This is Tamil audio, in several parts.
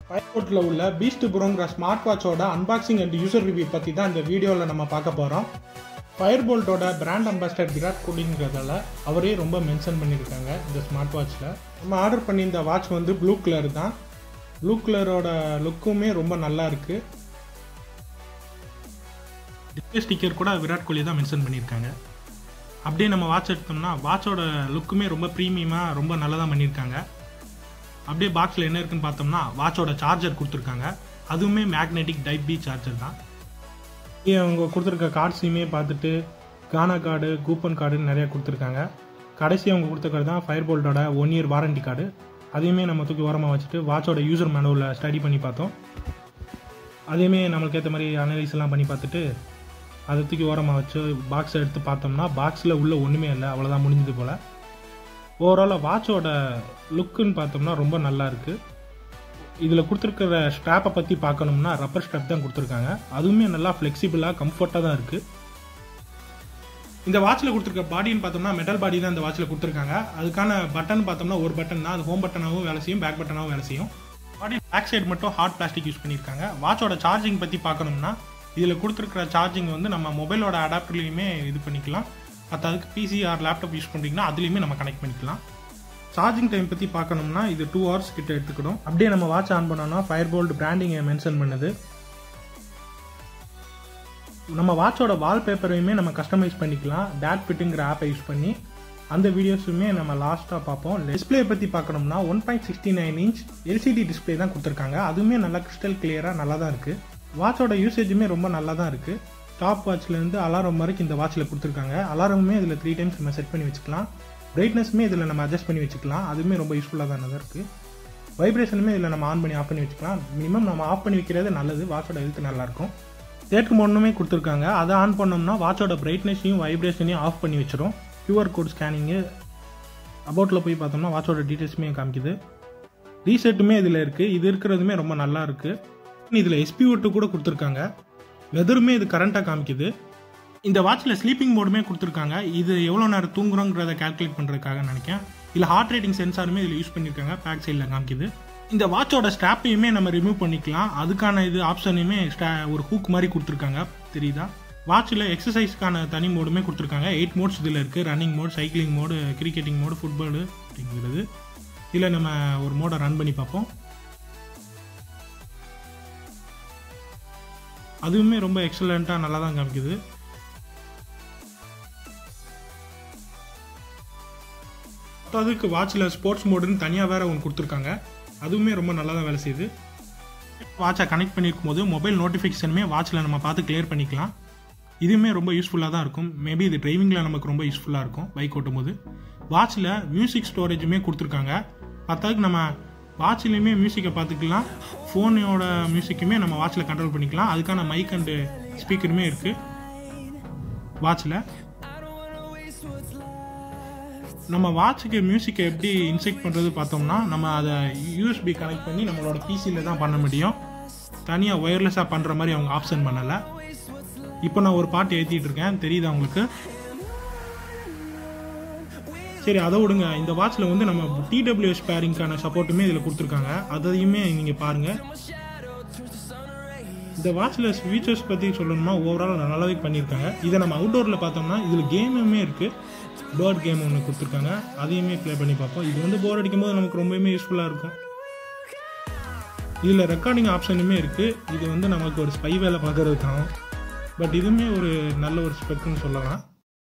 ஃபயர்போல்ட்டில் உள்ள பீஸ்ட் ப்ரோங்கிற ஸ்மார்ட் வாட்சோட அன்பாக்சிங் அண்ட் யூசர் ரிவ்யூ பற்றி தான் இந்த வீடியோவில் நம்ம பார்க்க போகிறோம். ஃபயர்போல்ட்டோட பிராண்ட் அம்பாசிடர் விராட் கோலிங்கிறதால அவரே ரொம்ப மென்ஷன் பண்ணியிருக்காங்க இந்த ஸ்மார்ட் வாட்சில். நம்ம ஆர்டர் பண்ணியிருந்த வாட்ச் வந்து ப்ளூ கலர் தான். ப்ளூ கலரோட லுக்குமே ரொம்ப நல்லா இருக்குது. டிஸ்பிளே ஸ்டிக்கர் கூட விராட் கோலி தான் மென்ஷன் பண்ணியிருக்காங்க. அப்படியே நம்ம வாட்ச் எடுத்தோம்னா வாட்சோட லுக்குமே ரொம்ப ப்ரீமியமாக ரொம்ப நல்லா தான் பண்ணியிருக்காங்க. அப்படியே பாக்ஸில் என்ன இருக்குன்னு பார்த்தோம்னா வாட்சோட சார்ஜர் கொடுத்துருக்காங்க. அதுவுமே மேக்னெட்டிக் டைப் பி சார்ஜர் தான். அவங்க கொடுத்துருக்க கார்ட்ஸையுமே பார்த்துட்டு கானா கார்டு, கூப்பன் கார்டுன்னு நிறையா கொடுத்துருக்காங்க. கடைசி அவங்க கொடுத்துருக்கிறது தான் ஃபயர்போல்ட்டோட 1 year வாரண்டி கார்டு. அதையுமே நம்ம தூக்கி ஓரமாக வச்சுட்டு வாட்சோட யூசர் மேனுவலில் ஸ்டடி பண்ணி பார்த்தோம். அதையுமே நம்மளுக்கு ஏற்ற மாதிரி அனலைஸ் எல்லாம் பண்ணி பார்த்துட்டு அதை தூக்கி ஓரமாக வச்சு பாக்ஸை எடுத்து பார்த்தோம்னா பாக்ஸில் உள்ள ஒன்றுமே இல்லை, அவ்வளோதான், முடிஞ்சது போல். ஓவராலாக வாட்சோட லுக்குன்னு பார்த்தோம்னா ரொம்ப நல்லா இருக்குது. இதில் கொடுத்துருக்கிற ஸ்ட்ராப்பை பற்றி பார்க்கணும்னா ரப்பர் ஸ்ட்ராப் தான் கொடுத்துருக்காங்க. அதுவுமே நல்லா ஃப்ளெக்சிபிளாக கம்ஃபர்ட்டாக தான் இருக்குது. இந்த வாட்சில் கொடுத்துருக்க பாடின்னு பார்த்தோம்னா மெட்டல் பாடி தான் இந்த வாட்சில் கொடுத்துருக்காங்க. அதுக்கான பட்டன் பார்த்தோம்னா ஒரு பட்டன் தான். அது ஹோம் பட்டனாகவும் வேலை செய்யும், பேக் பட்டனாகவும் வேலை செய்யும். பாடி பேக் சைடு மட்டும் ஹார்ட் பிளாஸ்டிக் யூஸ் பண்ணியிருக்காங்க. வாட்சோட சார்ஜிங் பற்றி பார்க்கணும்னா இதில் கொடுத்துருக்கிற சார்ஜிங் வந்து நம்ம மொபைலோட அடாப்டர்லையுமே இது பண்ணிக்கலாம். அதுக்கு பிசி ஆர் லேப்டாப் யூஸ் பண்ணுறீங்கன்னா அதுலேயுமே நம்ம கனெக்ட் பண்ணிக்கலாம். சார்ஜிங் டைம் பற்றி பார்க்கணும்னா இது 2 hours கிட்ட எடுத்துக்கிடும். அப்படியே நம்ம வாட்ச் ஆன் பண்ணோம்னா ஃபயர்போல்ட் பிராண்டிங்கை மென்ஷன் பண்ணுது. நம்ம வாட்சோட வால்பேப்பரையுமே நம்ம கஸ்டமைஸ் பண்ணிக்கலாம் டேட் ஃபிட்டுங்கிற ஆப்பை யூஸ் பண்ணி. அந்த வீடியோஸுமே நம்ம லாஸ்ட்டாக பார்ப்போம். டிஸ்பிளே பற்றி பார்க்கணும்னா 1.69 inch எல்சிடி டிஸ்பிளே தான் கொடுத்துருக்காங்க. அதுவுமே நல்லா கிறிஸ்டல் கிளியராக நல்லா தான் இருக்குது. வாட்சோட யூசேஜுமே ரொம்ப நல்லா தான் இருக்குது. டாப் வாட்ச்லேருந்து அலாரம் வரைக்கும் இந்த வாட்சில் கொடுத்துருக்காங்க. அலாரமுமே இதில் 3 times நம்ம செட் பண்ணி வச்சுக்கலாம். பிரைட்னஸுமே இதில் நம்ம அட்ஜஸ்ட் பண்ணி வச்சுக்கலாம். அதுவுமே ரொம்ப யூஸ்ஃபுல்லாக தான் இருக்குது. வைப்ரேஷனுமே இதில் நம்ம ஆன் பண்ணி ஆஃப் பண்ணி வச்சுக்கலாம். மினிமம் நம்ம ஆஃப் பண்ணி வைக்கிறது நல்லது. வாட்சோட ஹெல்த் நல்லாயிருக்கும். தேர்ட் மோடுமே கொடுத்துருக்காங்க. அதை ஆன் பண்ணோம்னா வாட்சோட பிரைட்னஸையும் வைப்ரேஷனையும் ஆஃப் பண்ணி வச்சிடும். QR கோட் ஸ்கேனிங்கு அபவுட்டில் போய் பார்த்தோம்னா வாட்சோட டீட்டெயில்ஸுமே காமிக்குது. ரீசெட்டுமே இதில் இருக்குது. இது இருக்கிறதுமே ரொம்ப நல்லா இருக்குது. இதில் SPO2 கூட கொடுத்துருக்காங்க. வெதருமே இது கரண்ட்டாக காமிக்குது. இந்த வாட்சில் ஸ்லீப்பிங் மோடுமே கொடுத்துருக்காங்க. இது எவ்வளோ நேரம் தூங்குறோங்கிறத கால்குலேட் பண்ணுறதுக்காக நினைக்கிறேன். இல்லை ஹார்ட் ரேட்டிங் சென்சாருமே இதில் யூஸ் பண்ணியிருக்காங்க. பேக் சைடில் காமிக்குது. இந்த வாட்சோட ஸ்ட்ராப்பையுமே நம்ம ரிமூவ் பண்ணிக்கலாம். அதுக்கான இது ஆப்ஷனையுமே ஒரு ஹூக் மாதிரி கொடுத்துருக்காங்க, தெரியுதா? வாட்சில் எக்ஸசைஸ்க்கான தனி மோடுமே கொடுத்துருக்காங்க. 8 modes இதில் இருக்குது. Running mode, cycling mode, cricketing mode, football அப்படிங்கிறது. இதில் நம்ம ஒரு மோடை ரன் பண்ணி பார்ப்போம். அதுவுமே ரொம்ப எக்ஸலண்ட்டாக நல்லா தான் காமிக்குது. அதுக்கு வாட்சில் ஸ்போர்ட்ஸ் மோடுன்னு தனியாக வேறு ஒன்று கொடுத்துருக்காங்க. அதுவுமே ரொம்ப நல்லா தான் வேலை செய்யுது. வாட்சை கனெக்ட் பண்ணியிருக்கும் போது மொபைல் நோட்டிஃபிகேஷனுமே வாட்சில் நம்ம பார்த்து கிளியர் பண்ணிக்கலாம். இதுவுமே ரொம்ப யூஸ்ஃபுல்லாக தான் இருக்கும். மேபி இது டிரைவிங்கில் நமக்கு ரொம்ப யூஸ்ஃபுல்லாக இருக்கும் பைக் ஓட்டும் போது. வாட்சில் மியூசிக் ஸ்டோரேஜுமே கொடுத்துருக்காங்க. பத்தாவதுக்கு நம்ம வாட்சிலையுமே மியூசிக்கை பார்த்துக்கலாம். ஃபோனோட மியூசிக்குமே நம்ம வாட்சில் கண்ட்ரோல் பண்ணிக்கலாம். அதுக்கான மைக் அண்டு ஸ்பீக்கருமே இருக்குது வாட்சில். நம்ம வாட்சுக்கு மியூசிக்கை எப்படி இன்செக்ட் பண்ணுறது பார்த்தோம்னா நம்ம அதை USB கனெக்ட் பண்ணி நம்மளோட பிசியில் தான் பண்ண முடியும். தனியாக ஒயர்லெஸ்ஸாக பண்ணுற மாதிரி அவங்க ஆப்ஷன் பண்ணலை. இப்போ நான் ஒரு பாட்டு ஏற்றிட்டு இருக்கேன், தெரியுதா உங்களுக்கு? சரி, அதை விடுங்க. இந்த வாட்சில் வந்து நம்ம TWS பேரிங்கான சப்போர்ட்டுமே இதில் கொடுத்துருக்காங்க. அதையுமே நீங்கள் பாருங்கள். இந்த வாட்சில் ஃபீச்சர்ஸ் பற்றி சொல்லணுமா ஓவரால் நல்லாவே பண்ணியிருக்காங்க. இதை நம்ம அவுட்டோரில் பார்த்தோம்னா இதில் கேமுமே இருக்குது. பேர்ட் கேம் ஒன்று கொடுத்துருக்காங்க. அதையுமே ப்ளே பண்ணி பார்ப்போம். இது வந்து போர் அடிக்கும் போது நமக்கு ரொம்பவுமே யூஸ்ஃபுல்லாக இருக்கும். இதில் ரெக்கார்டிங் ஆப்ஷனுமே இருக்குது. இது வந்து நமக்கு ஒரு ஸ்பை வேலை பார்க்கறதுக்கான, பட் இதுவுமே ஒரு நல்ல ஒரு ஸ்பெக்குன்னு சொல்லலாம்.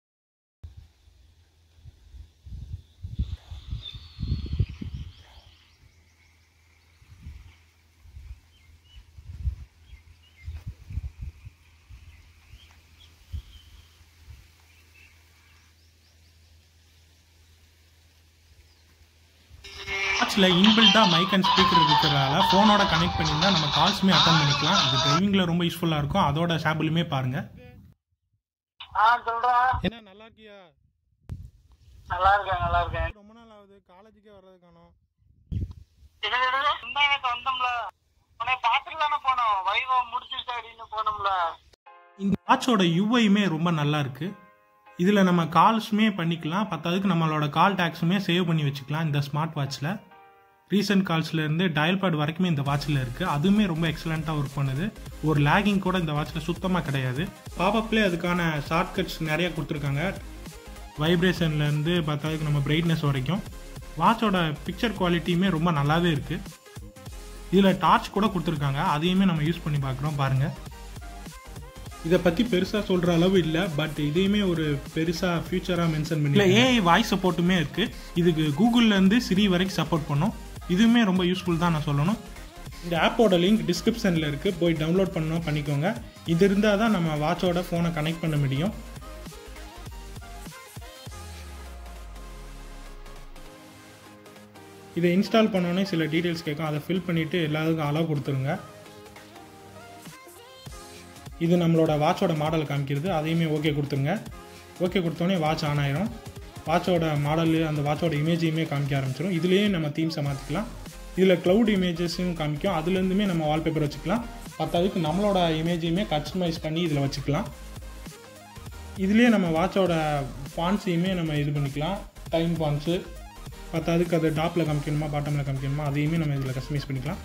வாட்சில் இன்பில்ட்டாக மைக் அண்ட் ஸ்பீக்கர் இருக்கிறதால ஃபோனோட கனெக்ட் பண்ணியிருந்தா நம்ம கால்ஸுமே அட்டன் பண்ணிக்கலாம். இது டிரைவிங்கில் ரொம்ப யூஸ்ஃபுல்லாக இருக்கும். அதோட சாம்பிளுமே பாருங்கள். என்ன நல்லா இருக்கியா? நல்லா இருக்கேன். ரொம்ப நாள் ஆகுது, காலேஜுக்கே வர்றது காணோம். இந்த வாட்சோட யூஐயுமே ரொம்ப நல்லா இருக்கு. இதில் நம்ம கால்ஸுமே பண்ணிக்கலாம். பத்தாவதுக்கு நம்மளோட கால் டேக்ஸுமே சேவ் பண்ணி வச்சுக்கலாம் இந்த ஸ்மார்ட் வாட்சில். ரீசன்ட் கால்ஸ்லேருந்து டயல் பேட் வரைக்குமே இந்த வாட்சில் இருக்குது. அதுவுமே ரொம்ப எக்ஸலண்ட்டாக ஒர்க் பண்ணுது. ஒரு லேகிங் கூட இந்த வாட்சில் சுத்தமாக கிடையாது. பாப்அப்லேயே அதுக்கான ஷார்ட்கட்ஸ் நிறையா கொடுத்துருக்காங்க. வைப்ரேஷன்லேருந்து பார்த்தாதுக்கு நம்ம பிரைட்னஸ் வரைக்கும். வாட்சோட பிக்சர் குவாலிட்டியுமே ரொம்ப நல்லாவே இருக்குது. இதில் டார்ச் கூட கொடுத்துருக்காங்க. அதையுமே நம்ம யூஸ் பண்ணி பார்க்குறோம் பாருங்கள். இதை பற்றி பெருசாக சொல்கிற அளவு இல்லை, பட் இதையுமே ஒரு பெருசாக ஃபியூச்சராக மென்ஷன் பண்ணி ஏஐ வாய்ஸ் சப்போர்ட்டுமே இருக்குது. இதுக்கு கூகுள்லேருந்து சிரி வரைக்கும் சப்போர்ட் பண்ணும். இதுவுமே ரொம்ப யூஸ்ஃபுல் தான் நான் சொல்லணும். இந்த ஆப்போட லிங்க் டிஸ்கிரிப்ஷனில் இருக்குது, போய் டவுன்லோட் பண்ணணும் பண்ணிக்கோங்க. இது இருந்தால் தான் நம்ம வாட்சோட ஃபோனை கனெக்ட் பண்ண முடியும். இதை இன்ஸ்டால் பண்ணோன்னே சில டீட்டெயில்ஸ் கேட்கும். அதை ஃபில் பண்ணிவிட்டு எல்லாத்துக்கும் அலோவ் கொடுத்துருங்க. இது நம்மளோட வாட்சோட மாடல் காமிக்கிறது. அதையுமே ஓகே கொடுத்துருங்க. ஓகே கொடுத்தோடனே வாட்ச் ஆன் ஆயிரும். வாட்சோட மாடல் அந்த வாட்சோட இமேஜையுமே காமிக்க ஆரம்பிச்சிடும். இதுலேயே நம்ம தீம்ஸை மாற்றிக்கலாம். இதில் க்ளவுட் இமேஜஸும் காமிக்கும். அதுலேருந்துமே நம்ம வால்பேப்பர் வச்சுக்கலாம். பத்தாவதுக்கு நம்மளோட இமேஜையுமே கஸ்டமைஸ் பண்ணி இதில் வச்சுக்கலாம். இதுலேயே நம்ம வாட்சோட ஃபான்ஸையுமே நம்ம இது பண்ணிக்கலாம். டைம் ஃபான்ஸு பத்தாவதுக்கு அது டாப்பில் காமிக்கணுமா பாட்டமில் காமிக்கணுமா அதையுமே நம்ம இதில் கஸ்டமைஸ் பண்ணிக்கலாம்.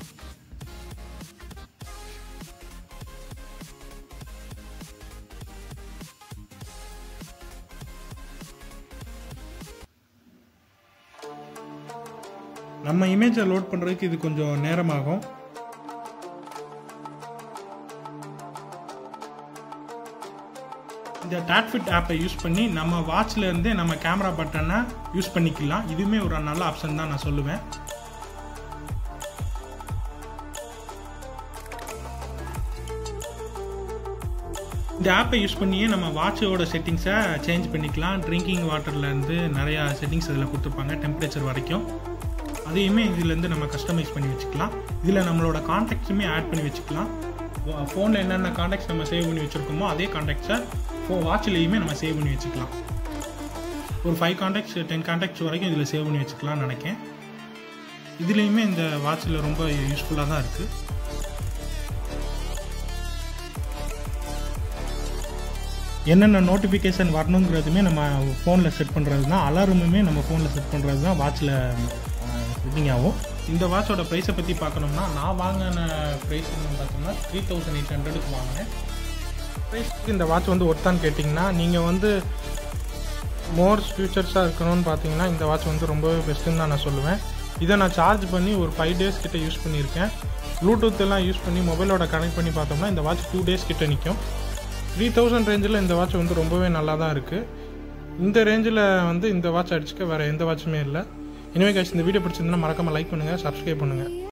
நம்ம இமேஜை லோட் பண்ணுறதுக்கு இது கொஞ்சம் நேரமாகும். இந்த டாட்ஃபிட் ஆப்பை யூஸ் பண்ணி நம்ம வாட்ச்ல இருந்தே நம்ம கேமரா பட்டனை யூஸ் பண்ணிக்கலாம். இதுவுமே ஒரு நல்ல ஆப்ஷன் தான் நான் சொல்லுவேன். இந்த ஆப்பை யூஸ் பண்ணியே நம்ம வாட்சோட செட்டிங்ஸை சேஞ்ச் பண்ணிக்கலாம். ட்ரிங்கிங் வாட்டர்லேருந்து நிறையா செட்டிங்ஸ் இதில் கொடுத்துருப்பாங்க, டெம்பரேச்சர் வரைக்கும். அதையுமே இதுலேருந்து நம்ம கஸ்டமைஸ் பண்ணி வச்சுக்கலாம். இதில் நம்மளோட கான்டாக்ட்ஸுமே ஆட் பண்ணி வச்சுக்கலாம். ஃபோனில் என்னென்ன கான்டாக்ட்ஸ் நம்ம சேவ் பண்ணி வச்சுருக்கோமோ அதே கான்டாக்ட்ஸை வாட்ச்லேயுமே நம்ம சேவ் பண்ணி வச்சுக்கலாம். ஒரு 5 கான்டாக்ட்ஸ் 10 கான்டாக்ட்ஸ் வரைக்கும் இதில் சேவ் பண்ணி வச்சுக்கலாம்னு நினைக்கிறேன். இதுலேயுமே இந்த வாட்சில் ரொம்ப யூஸ்ஃபுல்லாக தான் இருக்குது. என்னென்ன நோட்டிஃபிகேஷன் வரணுங்கிறதுமே நம்ம ஃபோனில் செட் பண்ணுறது தான். அலாரமுமே நம்ம ஃபோனில் செட் பண்ணுறது தான் வாட்சில் செட்டிங் ஆகும். இந்த வாட்சோட ப்ரைஸை பற்றி பார்க்கணும்னா நான் வாங்கின ப்ரைஸ் பார்த்தோம்னா 3800க்கு வாங்கினேன். ப்ரைஸ்க்கு இந்த வாட்ச் வந்து ஒர்த்தான்னு கேட்டிங்கன்னா, நீங்கள் வந்து மோர் ஃபியூச்சர்ஸாக இருக்கணும்னு பார்த்தீங்கன்னா இந்த வாட்ச் வந்து ரொம்பவே பெஸ்ட்டுன்னு தான் நான் சொல்லுவேன். இதை நான் சார்ஜ் பண்ணி ஒரு 5 டேஸ் கிட்ட யூஸ் பண்ணியிருக்கேன். ப்ளூடூத் எல்லாம் யூஸ் பண்ணி மொபைலோட கனெக்ட் பண்ணி பார்த்தோம்னா இந்த வாட்ச் 2 டேஸ் கிட்ட நிற்கும். 3000 ரேஞ்சில் இந்த வாட்ச் வந்து ரொம்பவே நல்லா தான் இருக்குது. இந்த ரேஞ்சில் வந்து இந்த வாட்ச் அடிச்சுக்க வேறு எந்த வாட்சுமே இல்லை. எனவே கைஸ், இந்த வீடியோ பிடிச்சிருந்தா மறக்காமல் லைக் பண்ணுங்கள், சப்ஸ்கிரைப் பண்ணுங்கள்.